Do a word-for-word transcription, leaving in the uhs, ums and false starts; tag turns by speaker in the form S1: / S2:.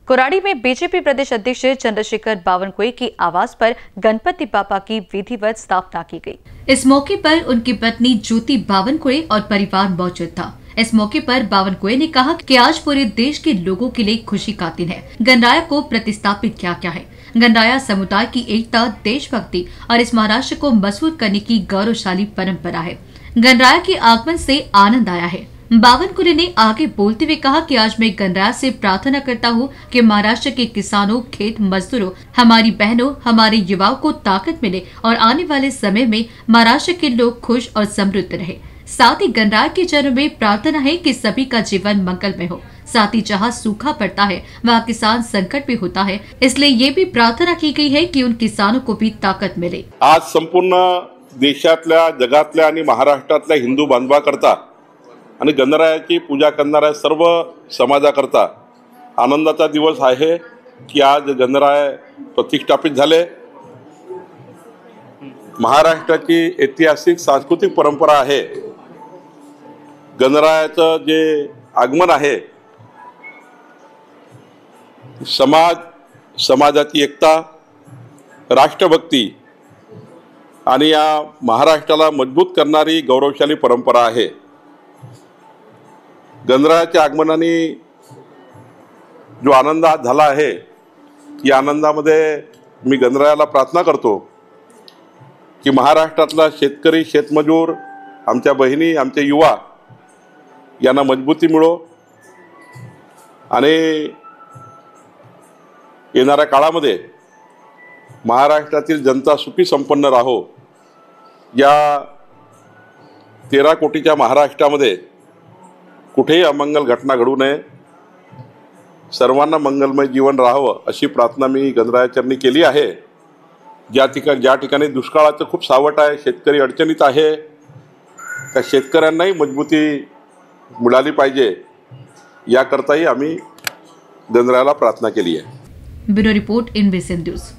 S1: कोराड़ी में बीजेपी प्रदेश अध्यक्ष चंद्रशेखर बावनकुळे की आवास पर गणपति बापा की विधिवत स्थापना की गई।
S2: इस मौके पर उनकी पत्नी ज्योति बावनकुळे और परिवार मौजूद था। इस मौके पर बावनकुळे ने कहा कि आज पूरे देश के लोगों के लिए खुशी का दिन है। गणराया को प्रतिस्थापित किया गया है। गणराया समुदाय की एकता, देशभक्ति और इस महाराष्ट्र को मजबूत करने की गौरवशाली परंपरा है। गणराया के आगमन से आनंद आया है। बावनकुळे ने आगे बोलते हुए कहा कि आज मैं गणराया से प्रार्थना करता हूं कि महाराष्ट्र के किसानों, खेत मजदूरों, हमारी बहनों, हमारे युवाओं को ताकत मिले और आने वाले समय में महाराष्ट्र के लोग खुश और समृद्ध रहे। साथ ही गणराया के चरणों में प्रार्थना है कि सभी का जीवन मंगलमय हो। साथ ही जहां सूखा पड़ता है वहां किसान संकट भी होता है, इसलिए ये भी प्रार्थना की गई है कि उन किसानों को भी ताकत मिले।
S3: आज संपूर्ण देशातल्या, जगातल्या आणि महाराष्ट्रातल्या हिंदू बांधवाकरता आणि गणरायाची पूजा करणाऱ्या सर्व समाजाकरता आनंदाचा दिवस आहे की आज गणराय प्रतिष्ठापित झाले। महाराष्ट्राची ऐतिहासिक सांस्कृतिक परंपरा आहे। गणरायाचं जे आगमन आहे, समाज, समाजाची एकता, राष्ट्रभक्ती आणि या महाराष्ट्राला मजबूत करणारी गौरवशाली परंपरा आहे। गणरायाच्या आगमनाने जो आनंद आज झाला आहे, या आनंदामध्ये मी गणरायाला प्रार्थना करतो की महाराष्ट्रातला शेतकरी, शेतमजूर, आमच्या बहिणी, आमचे युवा यांना मजबूती मिळो आणि येणाऱ्या काळामध्ये महाराष्ट्रातील जनता सुखी संपन्न राहो। या तेरा कोटीच्या महाराष्ट्रामध्ये कुठेही अमंगल घटना घडू नये, सर्वांना मंगलमय जीवन राहावं अशी प्रार्थना मी गणरायाचरणी केली आहे। ज्या ठिकाणी ज्या ठिकाणी दुष्काळाचं खूप सावट आहे, शेतकरी अडचणीत आहे, त्या शेतकऱ्यांनाही मजबूती मिळाली पाहिजे, याकरताही आम्ही गणरायाला प्रार्थना केली आहे।
S2: ब्युरो रिपोर्ट, इनबीसी न्यूज।